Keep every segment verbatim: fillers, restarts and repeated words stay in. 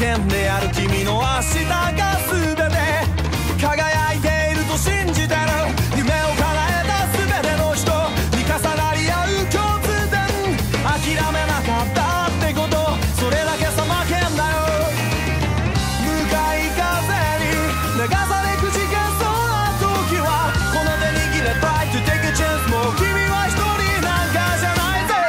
けんである君の明日が全て輝いていると信じてる夢を叶えた全ての人に重なり合う共通点諦めなかったってことそれだけさ負けんだよ向かい風に流されくじけそうな時はこの手握れ Try to take a chance もう君は一人なんかじゃないぜ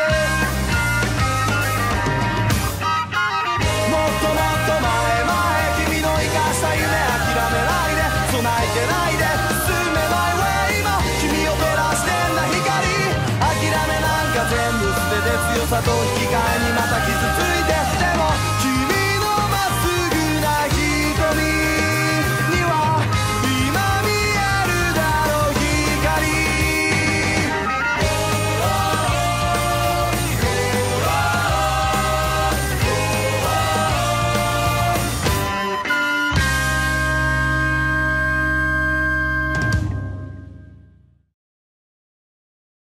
もっともっと前前君の生かした夢諦めないで備えてないで進めない way 今君を照らしてんだ光諦めなんか全部捨てて強さと引き換えにまた傷ついて